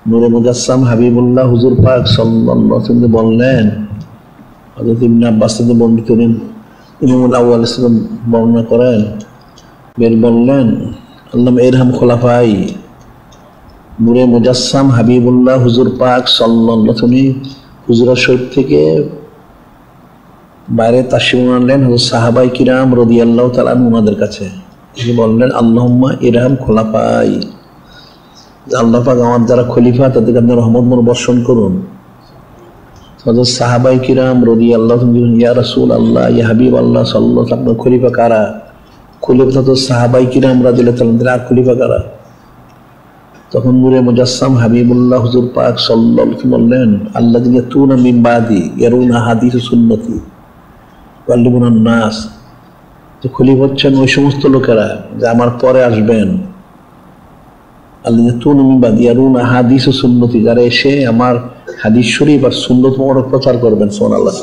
নূরে মুজাসসাম হাবিবুল্লাহ হুজুর পাক সাল্লাল্লাহু আলাইহি ওয়াসাল্লাম বললেন, হযরত ইবনে আব্বাস থেকে বর্ণিত ইমামুল আউয়াল বর্ণনা করেন, বের বললেন আল্লামা ইরহাম খোলাফাই নূরে মুজাসসাম হাবিবুল্লাহ হুজুর পাক সাল্লাল্লাহু আলাইহি ওয়াসাল্লাম হুজুরা শরীফ থেকে বাইরে তাশরিফ আনলেন হযরত সাহাবায়ে কিরাম রাদিয়াল্লাহু তাআলা আনহুদের কাছে। তিনি বললেন আল্লাহুম্মা ইরহাম খোলাফাই, আল্লাহ পাক আমার যারা খলিফা তাদেরকে আপনি রহমত বর্ষণ করুন। হযরত সাহাবায়ে কিরাম রাদিয়াল্লাহু তাআলা ইয়া রাসূলুল্লাহ ইয়া হাবিবাল্লাহ সাল্লাল্লাহু আলাইহি ওয়াসাল্লাম খলিফা কারা? খলিফা তো সাহাবায়ে কিরাম রাদিয়াল্লাহু তাআলা, আর খলিফা কারা? তখন নূরে মুজাসসাম হাবিবুল্লাহ হুজুর পাক সাল্লাল্লাহু আলাইহি ওয়াসাল্লাম বললেন আল্লাযিনা ইয়াতুনা মিন বাদি ইয়ারুনা হাদিস সুন্নতি ওয়াল্লিমুনান নাস, যে খলিফা হচ্ছেন ওই সমস্ত লোকেরা যে আমার পরে আসবেন, আল্লাযিনা ইয়াতুনা মিন বাদি ইয়ারুনা হাদিস সুন্নতি, যারা এসে আমার হাদিস শরীফ আর সুন্নাত মোবারক প্রচার করবেন সুবহানাল্লাহ,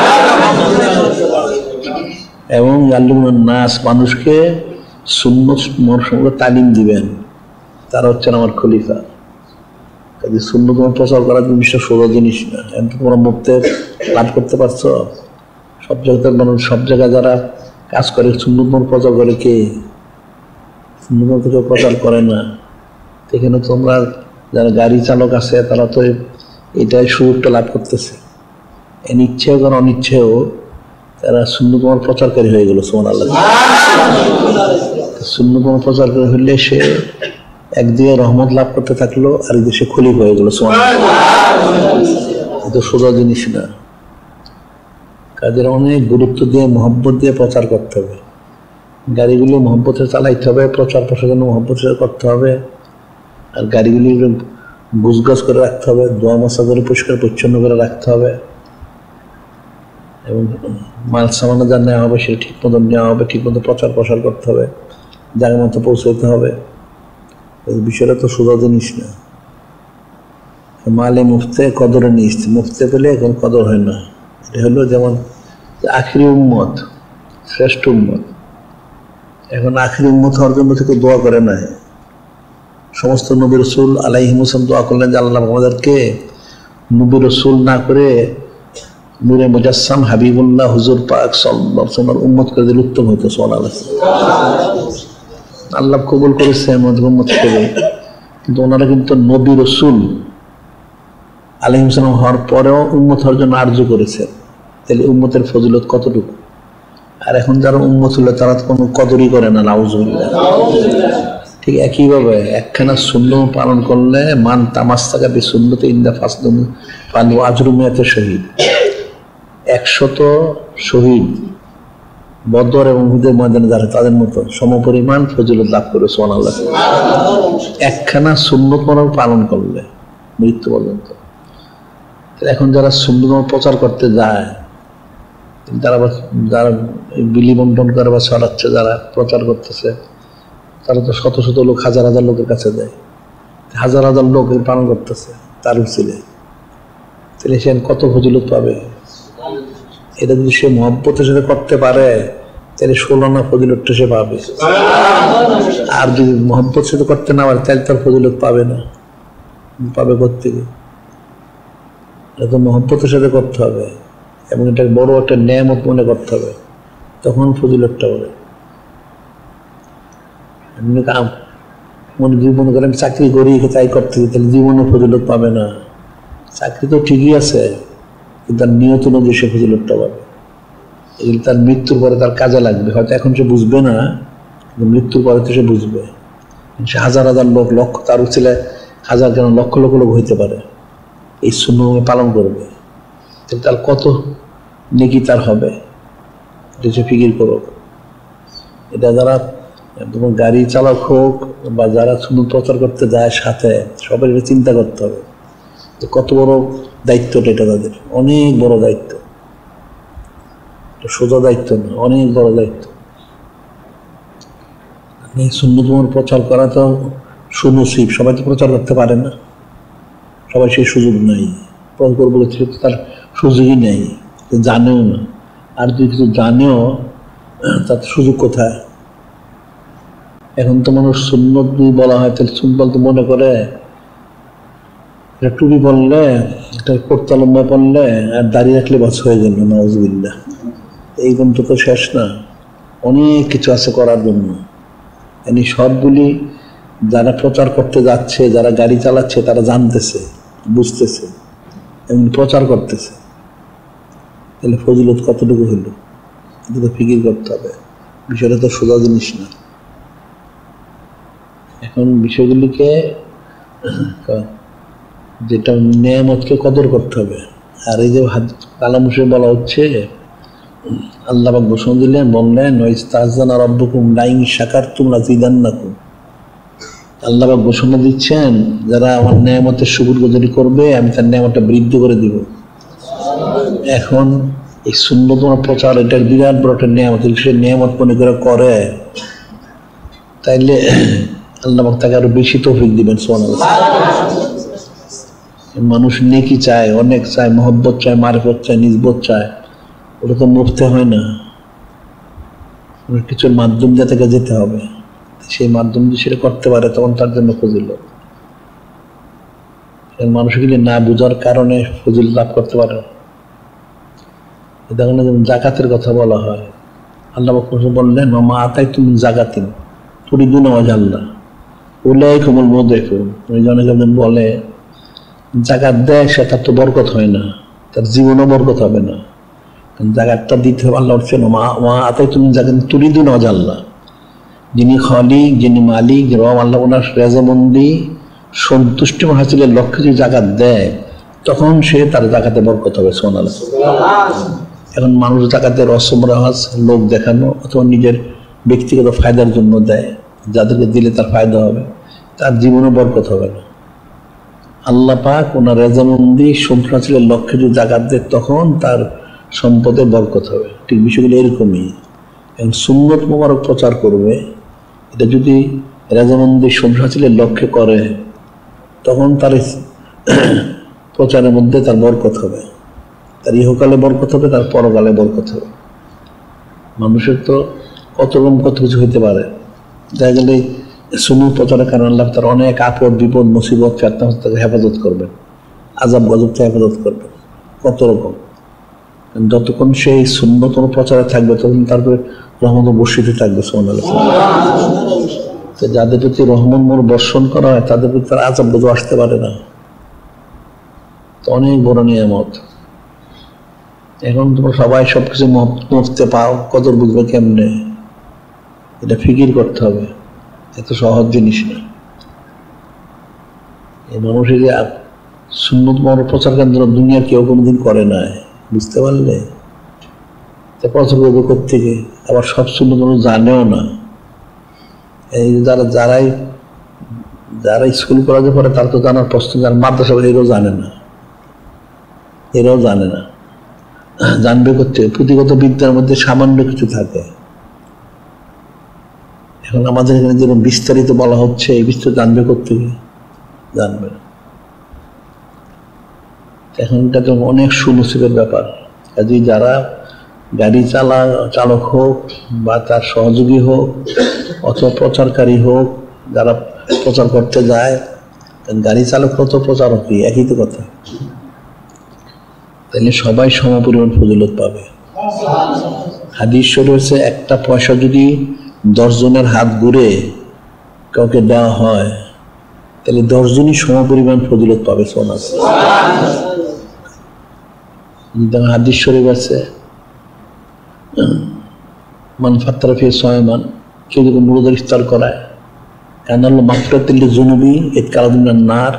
এবং ইয়াল্লিমুনান নাস, মানুষকে সুন্নাত মোবারক তালিম দিবেন, তারা হচ্ছেন আমার খলিফা। কাজে সুন্নাত প্রচার করার জিনিসটা সোজা জিনিস না। এখন তোমরা মুফতি লাভ করতে পারছো? সব জায়গায় মানুষ, সব জায়গায় যারা কাজ করে সুন্নাত প্রচার করে, কে সুন্নাত কেউ প্রচার করে না। এখানে তোমরা যারা গাড়ি চালক আছে তারা তো এটাই সুযোগটা লাভ করতেছে, ইচ্ছেও কারণ অনিচ্ছেও তারা সুন্নাত প্রচারকারী হয়ে গেল সুবহানাল্লাহ। সুন্নাত প্রচারকারী হইলে সে একদিকে রহমত লাভ করতে থাকলো, আর এই দেশে খলিফা হয়ে গেল সুবহানাল্লাহ। এটা সোজা জিনিস না। কাজের অনেক গুরুত্ব দিয়ে মহব্বত দিয়ে প্রচার করতে হবে। গাড়িগুলো মহব্বতে চালাইতে হবে, প্রচার প্রসারের মহব্বতে করতে হবে, আর গাড়িগুলি গুছগাছ করে রাখতে হবে, দোয়া মশা করে পরিষ্কার পরিচ্ছন্ন করে রাখতে হবে, এবং মাল সামানা যা নেওয়া হবে সেটা ঠিক মতো নেওয়া হবে, ঠিক মতো প্রচার প্রসার করতে হবে, জায়গা মতো পৌঁছাইতে হবে। এই বিষয়টা তো সোজা জিনিস না। মালে মুফতে কদরে নিস, মুফতে পেলে এখন কদর হয় না। এটা হলো যেমন আখিরি উম্মত, শ্রেষ্ঠ উম্মত। এখন আখিরি উম্মত হওয়ার জন্য থেকে দোয়া করে নাই। সমস্ত নবী রাসূল আলাইহিস সালাম দোয়া করলেন যে আল্লাহ আমাদেরকে নবী রাসূল না করে নূরে মুজাসসাম হাবিবুল্লাহ হুজুর পাক সাল্লাল্লাহু আলাইহি ওয়াসাল্লাম উম্মত করে দিলে উত্তম হতো সুবহানাল্লাহ। আল্লাহ কবুল করেছে আমাদের উম্মত করে, কিন্তু ওনারা কিন্তু নবী রাসূল আলাইহিস সালাম হওয়ার পরেও উম্মত হওয়ার জন্য আরজু করেছে। তাহলে উম্মতের ফজিলত কতটুকু? আর এখন যারা উম্মত হলো তারা তো কোনো কদরই করে না, নাউজুবিল্লাহ। ঠিক একইভাবে একখানা সুন্নাত পালন করলে মান তামাসসাকা বিসুন্নতি ইনদা ফাসদুম ফালু আজরু মিয়াতে শহীদ, 100 শহীদ বদর এবং উহুদের ময়দানে যারা তাদের মতো সমপরিমাণ ফজিলত লাভ করে সুবহানাল্লাহ। একখানা সুন্নাত পালন করলে মৃত্যু পর্যন্ত। এখন যারা সুন্নাত প্রচার করতে যায়, যারা বিলি বন্টন করে বা ছড়াচ্ছে, যারা প্রচার করতেছে, তারা তো শত শত লোক, হাজার হাজার লোকের কাছে দেয়, হাজার হাজার লোক পালন করতেছে তার উচিলে। তাহলে সে কত ফজিলত পাবে? এটা যদি সে মহব্বতের সাথে করতে পারে তাহলে 16 না ফজিলতটা সে পাবে। আর যদি মহব্বতের সাথে করতে না পারে তাহলে তার ফজিলত পাবে না। পাবে কোত্থেকে? এটা তো মহব্বতের সাথে করতে হবে, এবং এটা বড় একটা নেয়ামত মনে করতে হবে, তখন ফজিলতটা হবে। মনে যদি মনে করেন চাকরি করি তাই করতে, তাহলে জীবনে ফজিলত পাবে না। চাকরি তো ঠিকই আছে, কিন্তু তার নিয়ত অনুযায়ী সে ফজিলতটা পাবে। এগুলো তার মৃত্যুর পরে তার কাজে লাগবে। হয়তো এখন সে বুঝবে না, কিন্তু মৃত্যুর পরে তো সে বুঝবে। সে হাজার হাজার লোক, লক্ষ, তার উচিলে হাজার কেন লক্ষ লক্ষ লোক হইতে পারে, এই সুন্নাত পালন করবে, তার কত নেকি তার হবে, এটা সে ফিকির করো। এটা যারা তোমার গাড়ি চালক হোক বা যারা সুন্নাত প্রচার করতে যায়, সাথে সবাই চিন্তা করতে হবে কত বড় দায়িত্বটা, এটা তাদের অনেক বড় দায়িত্ব, সোজা দায়িত্ব না, অনেক বড় দায়িত্ব। সুন্নাত প্রচার করা তো সুনসিব, সবাই তো প্রচার করতে পারে না, সবাই সেই সুযোগ নাই, প্রচার করবো তার সুযোগই নেই, জানেও না। আর যদি কিছু জানেও তার সুযোগ কোথায়? এখন তো মানুষ সুন্নত যদি বলা হয় তাহলে সুন্নত বলতে মনে করে একটা টুপি পরলে, একটা কোর্তা লম্বা পরলে আর দাঁড়িয়ে রাখলে বাস হয়ে গেল, নাউজুবিল্লাহ। এই পর্যন্ত তো শেষ না, অনেক কিছু আছে করার জন্য। এই সবগুলি যারা প্রচার করতে যাচ্ছে, যারা গাড়ি চালাচ্ছে, তারা জানতেছে, বুঝতেছে এবং প্রচার করতেছে। তাহলে ফজিলত কতটুকু হইল, এটা তো ফিকির করতে হবে। বিষয়টা তো সোজা জিনিস না। এখন বিষয়গুলিকে, যেটা নেয়ামতকে কদর করতে হবে। আর এই যে কালামুশে বলা হচ্ছে, আল্লাহ পাক ঘোষণা দিলেন, বললেন ওয়াইস্তাযযানা রাব্বুকুম লাইন শাকারতুম লাযিদান্নাকুম। আল্লাহ পাক ঘোষণা দিচ্ছেন, যারা আমার নেয়ামতের শুকরগুজারি করবে আমি তার নেয়ামতটা বৃদ্ধি করে দিব। এখন এই সুন্নত প্রচার, এটা বিরাট বড় একটা নেয়ামত। সে নেয়ামত মনে করে তাইলে আল্লাহ পাক তাকে আরো বেশি তৌফিক দিবেন। সুবহানাল্লাহ। মানুষ নেকি চায়, অনেক চায়, মহব্বত চায়, মারিফত চায়, নিসবত চায়। ওটা তো মুফতে হয় না, কিছুর মাধ্যম দিয়ে তাকে যেতে হবে। সেই মাধ্যম দিয়ে সেটা করতে পারে, তখন তার জন্য ফজিলত। মানুষগুলি না বুঝার কারণে ফজিলত লাভ করতে পারে। দেখুন, যেমন জাকাতের কথা বলা হয়, আল্লাহ বললেন মামা আতাই তুমি জাকাতিন তুরিদুনা ওয়াজহাল্লাহ উলাইকুমুল মুদিকুন। অনেকে বলে জাকাত দেয়, সেটা তো বরকত হয় না, তার জীবনও বরকত হবে না। জাকাতটা দিতে হবে, আল্লাহ বলছেন মা আতাই তুমি জাকাত তুরিদুনা ওয়াজহাল্লাহ। যিনি খালিক, যিনি মালিক, রব আল্লাহ, ওনার রেজামন্দি সন্তুষ্টি হাসিলের লক্ষ্যে যদি জাকাত দেয়, তখন সে তার জাকাতে বরকত হবে। সুবহানাল্লাহ। এখন মানুষ জাকাতের রসম রেওয়াজ, লোক দেখানো অথবা নিজের ব্যক্তিগত ফায়দার জন্য দেয়, যাদেরকে দিলে তার ফায়দা হবে, তার জীবনে বরকত হবে না। আল্লাহ পাক ওনার রেজামন্দি সন্তুষ্টি হাসিলের লক্ষ্যে যদি জাকাত দেয়, তখন তার সম্পদে বরকত হবে। ঠিক বিষয়গুলো এরকমই। এখন সুন্নত মোবারক প্রচার করবে, এটা যদি রেজামন্দি সন্তুষ্টি হাসিলের লক্ষ্যে করে, তখন তার প্রচারের মধ্যে তার বরকত হবে, তার ইহকালে বরকত হবে, তার পরকালে বরকত হবে। মানুষের তো কত রকম কত কিছু হইতে পারে। দেখা গেলে সুন্নত প্রচারের কারণে আল্লাহ তার অনেক আপদ বিপদ মুসিবত ফেতনা থেকে হেফাজত করবেন, আযাব গজব থেকে হেফাজত করবেন, কত রকম। যতক্ষণ সেই সুন্নত প্রচারে থাকবে, তখন তারপরে রহমত বর্ষিতে থাকবে। সুবহানাল্লাহ। যাদের প্রতি রহমত বর্ষণ করা হয়, তাদের প্রতি তার আযাব গজব আসতে পারে না। তো অনেক বড় নিয়ামত। এখন তোমরা সবাই সবকিছু মুফতে পাও, কদর বুঝবে কেমনে, এটা ফিকির করতে হবে। এত সহজ জিনিস না। এই মানুষের যে সুন্নত মোবারক প্রচার কেন্দ্র দুনিয়ার কেউ কোনোদিন করে নাই, বুঝতে পারলে? প্রচার করবে কোত্থেকে? আবার সব সুন্নত জানেও না। এই যারা স্কুল কলেজে পড়ে, তার তো জানার প্রশ্ন, যারা মাদ্রাসা এরাও জানে না, এরাও জানে না। জানবে করতে পুঁথিগত বিদ্যার মধ্যে সামান্য কিছু থাকে। এখন আমাদের এখানে যেরকম বিস্তারিত বলা হচ্ছে, এই বিস্তারিত জানবে করতে, জানবে না। এখন এটা তো অনেক সুনসিবের ব্যাপার। কাজে যারা গাড়ি চালক হোক বা তার সহযোগী হোক অথবা প্রচারকারী হোক, যারা প্রচার করতে যায়, গাড়ি চালকরাও তো প্রচারকই, একই তো কথা। তাহলে সবাই সমপরিমাণ ফজিলত পাবে। হাদিস রয়েছে, একটা পয়সা যদি 10 জনের হাত ঘুরে কাউকে দেওয়া হয়, তাহলে 10 জনই সমপরিমাণ ফজিলত পাবে। সোনা হাদিস শরীফ আছে, মান ফাত্তারা ফি সায়মান, কেউ যদি রোজার ইফতার করায়, কানাল্লাহু মাগফিরাতাল লিযুনুবি ইতকারাদু মিনান নার,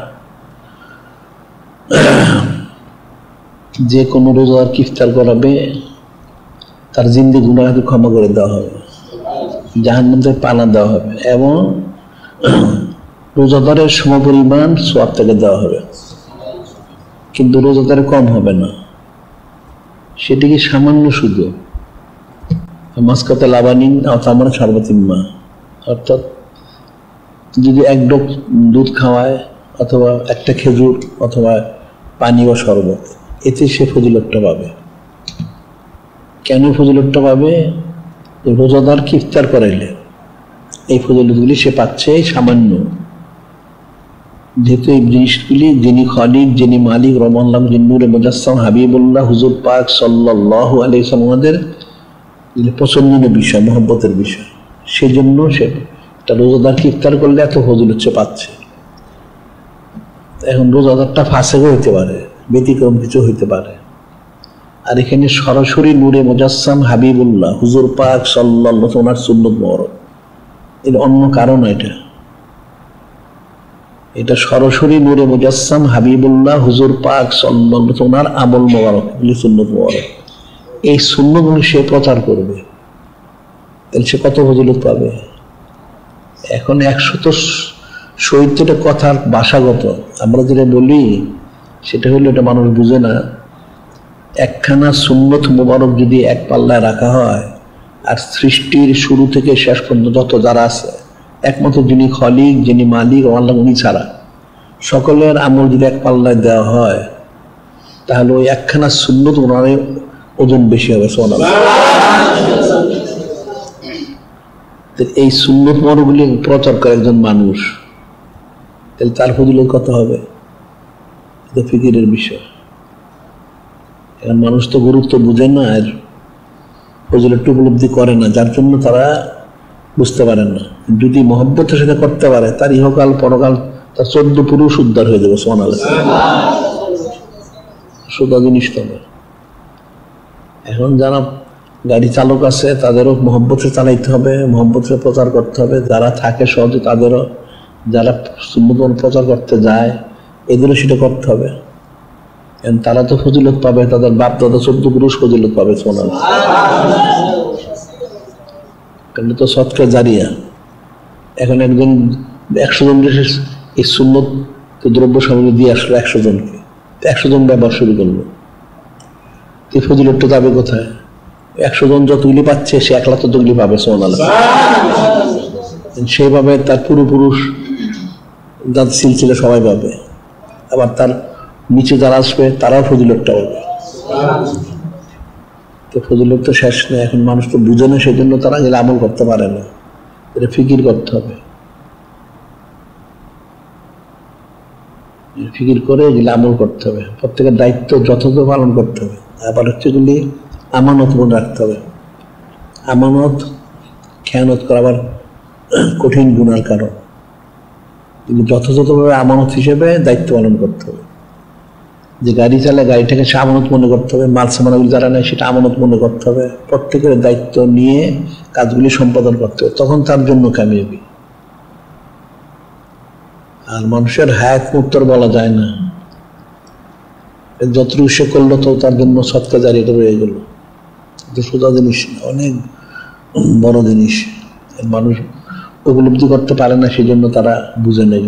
যে কোনো রোজার ইফতার করাবে, তার জিন্দেগি গুনাহকে ক্ষমা করে দেওয়া হবে, জাহান্নাম থেকে পানা দেওয়া হবে, এবং রোজাদারের সমপরিমাণ সওয়াব তাকে দেওয়া হবে। কিন্তু রোজাদারের কম হবে না, সেটিকে সামান্য শুধু মাসকাতে লাবানিন আমার সর্বতিম্মা, অর্থাৎ যদি 1 ডোক দুধ খাওয়ায় অথবা একটা খেজুর অথবা পানি বা শরবত, এতে সে ফজিলতটা পাবে। কেন ফজিলতটা পাবে? রোজাদারকে ইফতার করাইলে এই ফজিলতগুলি সে পাচ্ছে সামান্য। যেহেতু এই জিনিসগুলি যিনি খালিক, যিনি মালিক, রহমানুল্লাহ, যিনি নূরে মুজাসসাম হাবিবুল্লাহ হুজুর পাক সাল্লাল্লাহু আলাইহি ওয়াসাল্লামের পছন্দনীয় বিষয়, মহব্বতের বিষয়, সেজন্য সে একটা রোজাদার কি ইফতার করলে এত ফজিলত সে পাচ্ছে। এখন রোজাদারটা ফাসেকও হইতে পারে, ব্যতিক্রম কিছু হইতে পারে, আর এখানে সরাসরি নূরে মুজাসসাম হাবিবুল্লাহ হুজুর পাক সাল্লাল্লাহু আলাইহি ওয়াসাল্লামের সুন্নত মোবারক, এর অন্য কারণ এটা সরাসরি নূরে মুজাসসাম হাবিবুল্লাহ হুজুর পাক সাল্লাল্লাহু আলাইহি ওয়াসাল্লামের আমল মোবারক, সুন্নত মোবারক। এই সুন্নতগুলো সে প্রচার করবে, তাহলে সে কত ফজিলত পাবে। এখন 170টা কথার ভাষাগত, আমরা যেটা বলি সেটা হলো এটা মানুষ বুঝে না। একখানা সুন্নত মোবারক যদি এক পাল্লায় রাখা হয়, আর সৃষ্টির শুরু থেকে শেষ পর্যন্ত যত যারা আছে, একমাত্র যিনি খালিক, যিনি মালিক আল্লাহ, উনি ছাড়া সকলের আমল যদি এক পাল্লায় দেওয়া হয়, তাহলে ওই একখানা সুন্নত ওনার ওজন বেশি হবে। সুবহানাল্লাহ। এই সুন্নত মোবারকগুলি প্রচার করে একজন মানুষ, তাহলে তার ফজিলত কত হবে, এটা ফিকিরের বিষয়। এখন মানুষ তো গুরুত্ব বুঝে না, আর ফজিলত উপলব্ধি করে না, যার জন্য তারা বুঝতে পারেন না। যদি মহব্বতের সাথে করতে পারে, তার ইহকাল পরকাল তার 14 পুরুষ উদ্ধার হয়ে যাবে। সুবহানাল্লাহ। সোজা জিনিস তবে। এখন যারা গাড়ি চালক আছে তাদেরও মহব্বতে চালাইতে হবে, মহব্বতে প্রচার করতে হবে। যারা থাকে সহজে তাদেরও, যারা সুন্নত প্রচার করতে যায় এদেরও সেটা করতে হবে। তারা তো ফজিলত পাবে, তাদের বাপ দাদা 14 পুরুষ ফজিলত পাবে। সুবহানাল্লাহ। কিন্তু তো সদকা জারিয়া। এখন একজন 100 জন এই সুন্নত দ্রব্য সামগ্রী দিয়ে আসলো 100 জনকে, 100 জন ব্যবহার শুরু করলো, এই ফজিলতটা যাবে কোথায়? 100 জন যতগুলি পাচ্ছে সে একলা ততগুলি পাবে। সুবহানাল্লাহ। সেইভাবে তার পূর্বপুরুষ যাদের সিলসিলা সবাই পাবে, আবার তার নিচে যারা আসবে তারাও ফজিলতটা পাবে। তো ফজিলত তো শেষ নেই। এখন মানুষ তো বুঝে না, সেই জন্য তারা এগুলো আমল করতে পারে না। এটা ফিকির করতে হবে, ফিকির করে এগুলো আমল করতে হবে। প্রত্যেকের দায়িত্ব যথাযথ পালন করতে হবে। আবার হচ্ছে এগুলি আমানত মনে রাখতে হবে। আমানত খেয়ানত করা আবার কঠিন গুনার কারণ, কিন্তু যথাযথভাবে আমানত হিসেবে দায়িত্ব পালন করতে হবে। যে গাড়ি চালায় গাড়িটাকে সে আমানত মনে করতে হবে, মাল সামানগুলি যারা নেয় সেটা আমানত মনে করতে হবে। প্রত্যেকের দায়িত্ব নিয়ে কাজগুলি সম্পাদন করতে হবে, তখন তার জন্য কামিয়াবি। আর মানুষের হায়াত মুক্তর বলা যায় না, যতটুকু সে করলো তো তার জন্য সৎকা জারিয়া রয়ে গেল। সোজা জিনিস না, অনেক বড় জিনিস। মানুষ উপলব্ধি করতে পারে না, সেই জন্য তারা বুঝে নেই।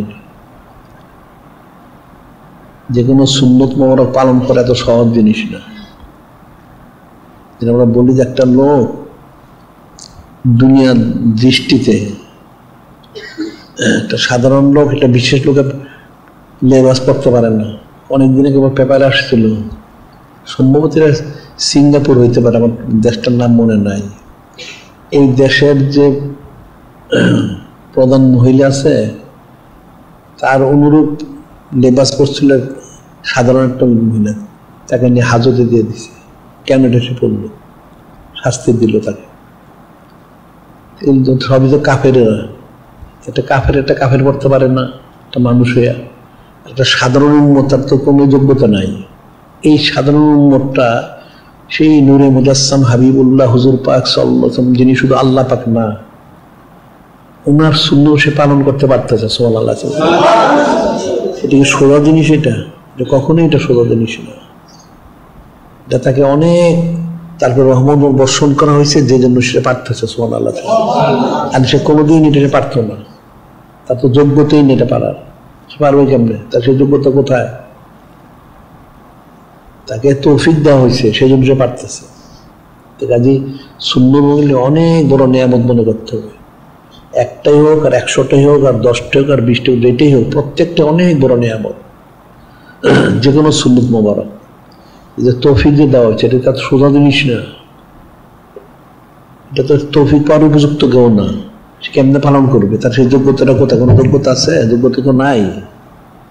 যে কোনো সুন্নত মোবারক পালন করা এত সহজ জিনিস না। আমরা বলি যে একটা লোক দুনিয়ার দৃষ্টিতে, একটা সাধারণ লোক একটা বিশেষ লোকের লেবাস করতে পারে না। অনেকদিন আগে পেপারে আসছিল, সম্ভবত সিঙ্গাপুর হইতে পারে, আমার দেশটার নাম মনে নাই। এই দেশের যে প্রধান মহিলা আছে তার অনুরূপ লেবাস করছিল সাধারণ একটা মহিলা, তাকে নিয়ে হাজতে দিয়ে দিছে। কেন এটা সে পড়লো, শাস্তি দিল তাকে। সবই তো কাফেরেরা, একটা কাফের পড়তে পারে না, একটা মানুষ হইয়া। একটা সাধারণ উম্মত, তার তো কোনো যোগ্যতা নাই। এই সাধারণ উম্মতটা সেই নূরে মুজাসসাম হাবিবুল্লাহ হুজুর পাক সাল্লাল্লাহু আলাইহি ওয়াসাল্লাম, যিনি শুধু আল্লাহ পাক না, ওনার সুন্নাহ সে পালন করতে পারতেছে। সুবহানাল্লাহ। এটা কি সোজা জিনিস? এটা কখনোই এটা সোজা জিনিস না। এটা তাকে অনেক তারপর রহমত বর্ষণ করা হয়েছে, যে জন্য সে পারতেছে। সুবহানাল্লাহ। আর সে কোনোদিন এটা পারতো না, তার তো যোগ্যতাই নেই এটা পারার। সে পারবে কেমনে? তার সে যোগ্যতা কোথায়? তাকে তৌফিক দেওয়া হয়েছে, সেই জন্য সে পারতেছে। কাজে সুন্নাহ বললে অনেক বড় নিয়ামত মনে করতে হবে। একটাই হোক আর 100টাই হোক আর 10টাই হোক আর 20টা হোক, যেটাই হোক, প্রত্যেকটা অনেক বড় নিয়ামত। যে কোনো সুন্নত মোবারক যে তৌফিক দিয়ে দেওয়া হচ্ছে, এটা তার সোজা জিনিস না। এটা তো তৌফিক পাওয়ার উপযুক্ত কেউ না। সে কেমনে পালন করবে? তার সেই যোগ্যতাটা কোথায়? কোনো যোগ্যতা আছে? যোগ্যতা তো নাই।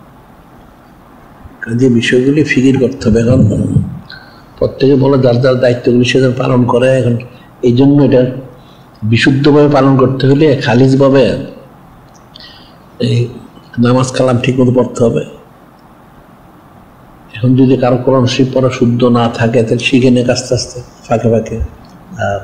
যে বিষয়গুলি ফিকির করতে হবে। এখন প্রত্যেকে বলে যার যার দায়িত্বগুলি সে পালন করে। এখন এই জন্য এটা বিশুদ্ধভাবে পালন করতে হলে খালিজভাবে এই নামাজ কালাম ঠিক মতো পড়তে হবে। এখন যদি কারো কোরআন শরীফ পড়া শুদ্ধ না থাকে তাহলে শিখে নিয়ে আস্তে আস্তে ফাঁকে ফাঁকে। আর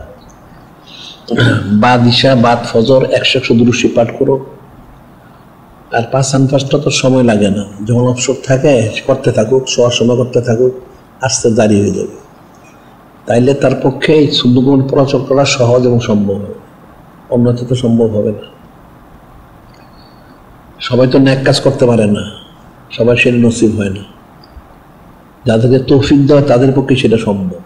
বাদ ইশা বাদ ফজর 100 দুরূদ শরীফ পাঠ করো। আর পাঁচটা তো সময় লাগে না, যখন অবসর থাকে করতে থাকুক, শোয়ার সময় করতে থাকুক, আস্তে জারি হয়ে যাবে। তাইলে তার পক্ষে এই সুন্নাত প্রচার করা সহজ এবং সম্ভব হবে, অন্যথা তো সম্ভব হবে না। সবাই তো ন্যাক কাজ করতে পারে না, সবাই সেটা নসিব হয় না। যাদেরকে তৌফিক দেওয়া তাদের পক্ষে সেটা সম্ভব।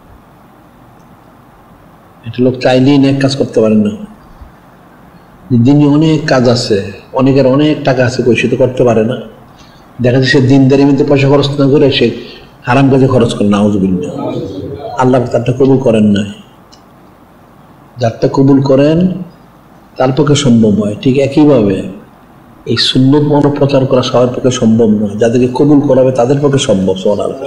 এটা লোক চাইলেই ন্যাক কাজ করতে পারেন না। দিনে অনেক কাজ আছে, অনেকের অনেক টাকা আছে, কই সে তো করতে পারে না। দেখা যাচ্ছে সে দিনদারির মধ্যে পয়সা খরচ না করে সে হারাম কাজে খরচ করে। নাউযুবিল্লাহ, আল্লাহ তারটা কবুল করেন নাই। যারটা কবুল করেন তার পক্ষে সম্ভব হয়। ঠিক একইভাবে এই সুন্নত মন প্রচার করা সবার পক্ষে সম্ভব নয়, যাদেরকে কবুল করাবে তাদের পক্ষে সম্ভব।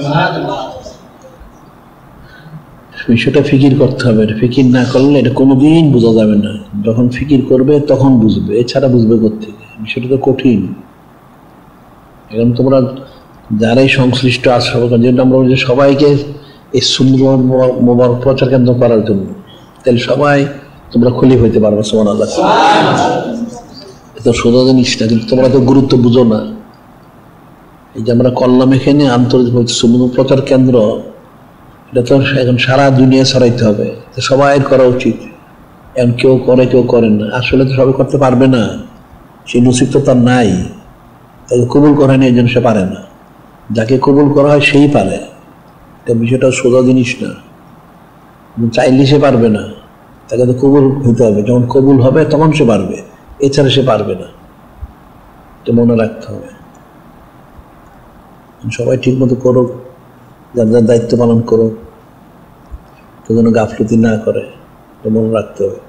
বিষয়টা ফিকির করতে হবে। ফিকির না করলে এটা কোনোদিন বোঝা যাবে না। যখন ফিকির করবে তখন বুঝবে, এছাড়া বুঝবে কোত্থেকে? বিষয়টা তো কঠিন। এখন তোমরা যারাই সংশ্লিষ্ট আছো, যেটা আমরা বলি সবাইকে এই সুন্নত মোবারক প্রচার কেন্দ্র করার জন্য, তাহলে সবাই তোমরা খলিফা হইতে পারবে। সুবহানাল্লাহ। এটা সোজা জিনিস না, কিন্তু তোমরা তো গুরুত্ব বুঝো না। এই যে আমরা করলাম এখানে আন্তর্জাতিক সুন্নত প্রচার কেন্দ্র, এটা তো এখন সারা দুনিয়া ছড়াইতে হবে, সবাই করা উচিত। এখন কেউ করে কেউ করেন না, আসলে তো সবাই করতে পারবে না, সেই নসিব তো তার নাই। তাকে কবুল করে না, এই জন্য সে পারে না। যাকে কবুল করা হয় সেই পারে। এটা বিষয়টা সোজা জিনিস না, চাইলে সে পারবে না, তাকে তো কবুল হইতে হবে। যখন কবুল হবে তখন সে পারবে, এছাড়া সে পারবে না। এটা মনে রাখতে হবে। সবাই ঠিক মতো করুক, যার যার দায়িত্ব পালন করুক, কেউ যেন গাফলতি না করে, এটা মনে রাখতে হবে।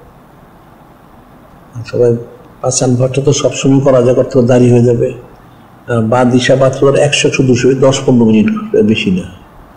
সবাই পাঁচান ভাটটা তো সবসময় করা যায়, করতে দাঁড়িয়ে হয়ে যাবে। বা দিশা পাত্র 100-200 10-15 মিনিট, বেশি না।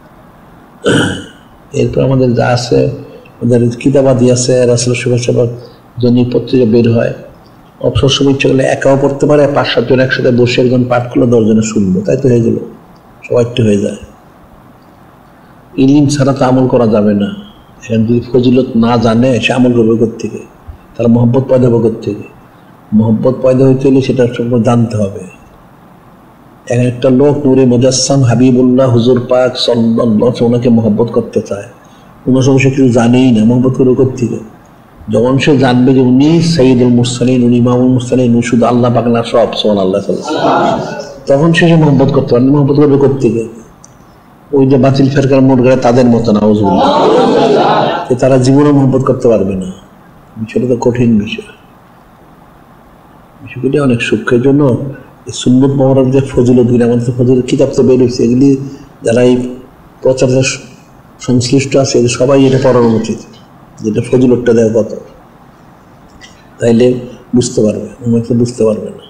এরপর আমাদের যা আছে, আমাদের কিতাবাদি আছে, রাসূলের শুভেচ্ছা জনিক পত্রিকা বের হয়। অবসর সময় ইচ্ছে করলে একাও পড়তে পারে, 5-7 জন একসাথে বসে একজন পাঠ করলে 10 জনে শুনবো, তাই তো হয়ে গেল, সবাই একটু হয়ে যায়। ইলম ছাড়া তো আমল করা যাবে না। এখন যদি ফজিলত না জানে, সে আমল করবে কোত্থেকে? তার মহব্বত পয়দা হবে কোত্থেকে? মহব্বত পয়দা হইতে হলে সেটা সম্পর্কে জানতে হবে। এখন একটা লোক নূরে মুজাসসাম হাবিবুল্লাহ হুজুর পাক সাল্লাল্লাহু আলাইহি ওনাকে মহব্বত করতে চায়, ওনার সঙ্গে সে কিছু জানেই না, মহব্বত করবে কোত্থেকে? যখন সে জানবে যে উনি সাইয়্যিদুল মুরসালিন, উনি ইমামুল মুরসালিন, উনি শুধু আল্লাহ পাক না সব, সুবহানাল্লাহ, তখন সে মহব্বত করতে পারবে। মহব্বত করবে কোত্থেকে? ওই যে বাতিল ফেরকার মুরগারা তাদের মতো না, তারা জীবনে মহব্বত করতে পারবে না। বিষয়টা তো কঠিন বিষয়। বিষয়গুলি অনেক সূক্ষ্ম। এর জন্য এই সুন্নত মোবারক যে ফজিলতগুলি, আমাদের ফজিলত কিতাব তো বের হয়েছে, এগুলি যারা এই প্রচারের সংশ্লিষ্ট আছে সবাই এটা পড়ানো উচিত, যেটা ফজিলতটা দেয় কত, তাইলে বুঝতে পারবে, বুঝতে পারবে না।